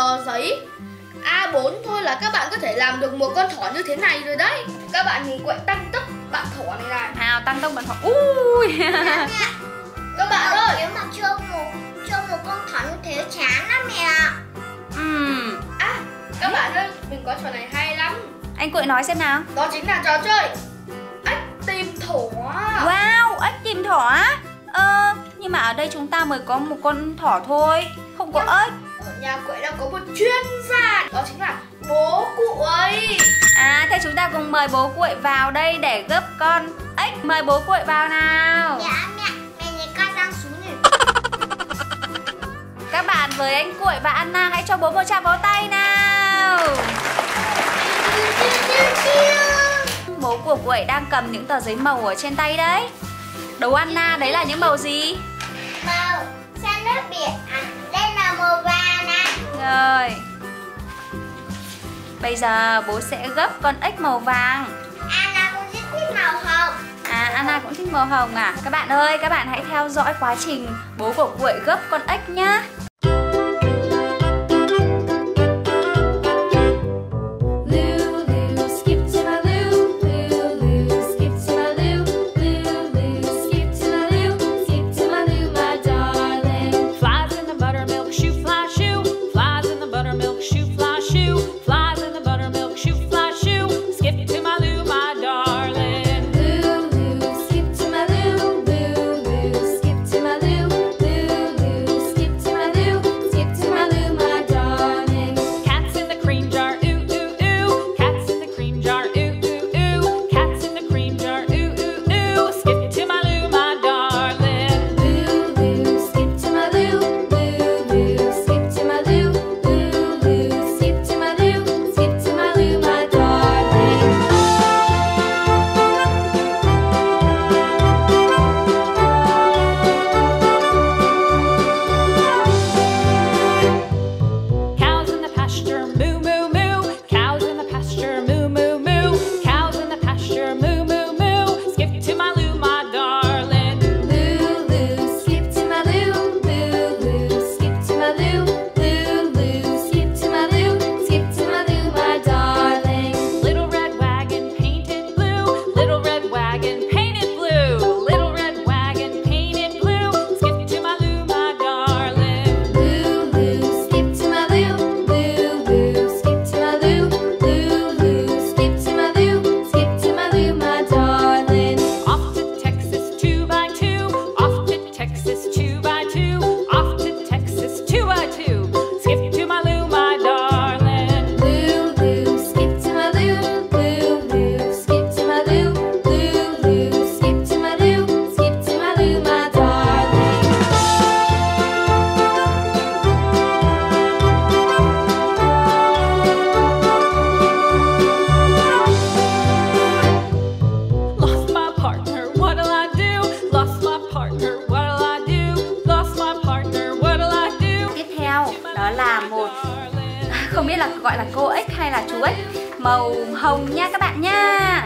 tờ giấy A4 thôi là các bạn có thể làm được một con thỏ như thế này rồi đấy. Các bạn nhìn quậy tăng tốc bạn thỏ này này. Nào, tăng tốc bạn thỏ. Ui. Các bạn ơi, nếu mà chơi một con thỏ như thế chán lắm mẹ ạ. Các bạn ơi, mình có trò này hay lắm. Anh Quậy nói xem nào. Đó chính là trò chơi ếch tìm thỏ. Wow, ếch tìm thỏ á? Nhưng mà ở đây chúng ta mới có một con thỏ thôi, không có ếch. Ở nhà Quậy đang có một chuyên gia, đó chính là bố Quậy. Thế chúng ta cùng mời bố Quậy vào đây để gấp con ếch. Mời bố Quậy vào nào. Dạ mẹ nhìn con đang xuống này. Các bạn với anh Quậy và Anna hãy cho bố một tràng pháo tay nào. Bố của Quậy đang cầm những tờ giấy màu ở trên tay đấy. Đầu Anna đấy là những màu gì? Màu xanh nước biển. Đây là màu vàng nè. Rồi. Bây giờ bố sẽ gấp con ếch màu vàng. Anna cũng rất thích màu hồng. Anna cũng thích màu hồng à? Các bạn ơi, các bạn hãy theo dõi quá trình bố của Quậy gấp con ếch nhá. Không biết là gọi là cô ếch hay là chú ếch màu hồng nha các bạn nha.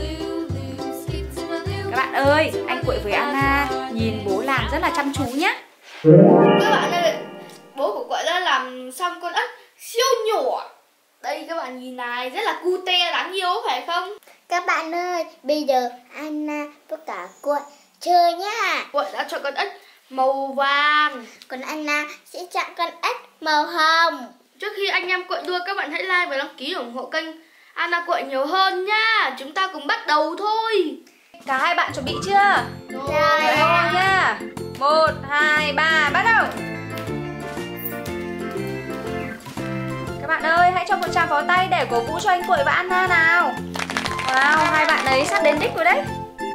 Các bạn ơi, anh Quậy với Anna nhìn bố làm rất là chăm chú nhé. Các bạn ơi, bố của Quậy đã làm xong con ếch siêu nhỏ. Đây các bạn nhìn này, rất là cute đáng yêu phải không? Các bạn ơi, bây giờ Anna với cả Quậy chơi nhá. Quậy đã chọn con ếch màu vàng, còn Anna sẽ chọn con ếch màu hồng. Trước khi anh em Quậy đua, các bạn hãy like và đăng ký ủng hộ kênh Anna Quậy nhiều hơn nha. Chúng ta cùng bắt đầu thôi. Cả hai bạn chuẩn bị chưa? Rồi nha. 1, 2, 3, bắt đầu. Các bạn ơi, hãy cho một tràng pháo tay để cổ vũ cho anh Quậy và Anna nào. Wow, hai bạn ấy sắp đến đích rồi đấy.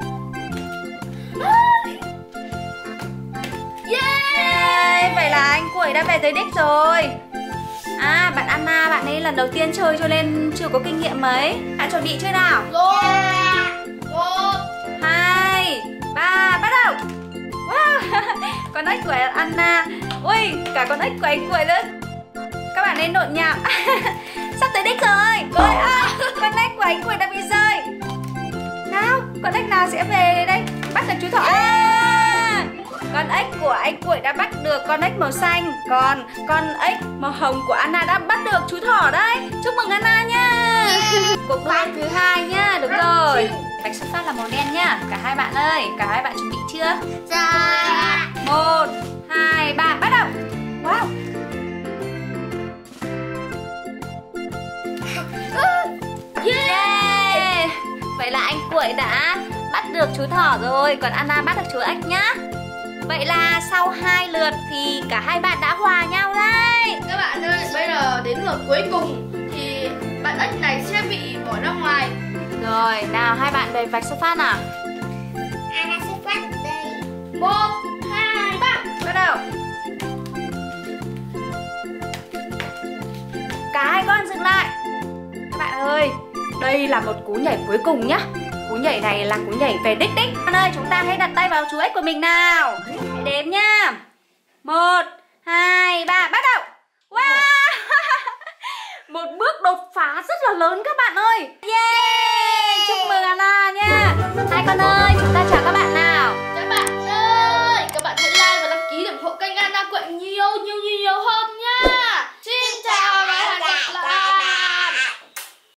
Yeah! Vậy là anh Quậy đã về tới đích rồi. Bạn Anna, bạn ấy lần đầu tiên chơi cho nên chưa có kinh nghiệm mấy. Hãy chuẩn bị chơi nào. Rồi. 1, 2, 3, bắt đầu. Wow, con ếch của Anna. Ui, cả con ếch của anh Quậy nữa. Các bạn nên nộn nhào. Sắp tới đích rồi. Con ếch của anh Quậy đã bị rơi. Nào, con ếch nào sẽ về đây? Bắt được chú thỏ. Con ếch của anh Cuội đã bắt được con ếch màu xanh, còn con ếch màu hồng của Anna đã bắt được chú thỏ đấy. Chúc mừng Anna nha. Cuộc đua thứ 2 nhá. Đúng rồi. Vạch xuất phát là màu đen nhá. Cả hai bạn ơi, cả hai bạn chuẩn bị chưa? Rồi. 1, 2, 3, bắt đầu. Wow. Yeah. Vậy là anh Cuội đã bắt được chú thỏ rồi, còn Anna bắt được chú ếch nhá. Vậy là sau 2 lượt thì cả hai bạn đã hòa nhau đấy. Các bạn ơi, bây giờ đến lượt cuối cùng thì bạn ếch này sẽ bị bỏ ra ngoài. Rồi, nào hai bạn về vạch xuất phát nào. Anna xuất phát đây. 1, 2, 3. Bắt đầu. Cả hai con dừng lại. Các bạn ơi, đây là một cú nhảy cuối cùng nhá. Cú nhảy này là cú nhảy về đích đích. Bạn ơi, chúng ta hãy đặt tay vào chú ếch của mình nào. Hãy đếm nhá. 1, 2, 3, bắt đầu. Wow. Một bước đột phá rất là lớn các bạn ơi. Yeah. Chúc mừng Anna nha. Hai con ơi,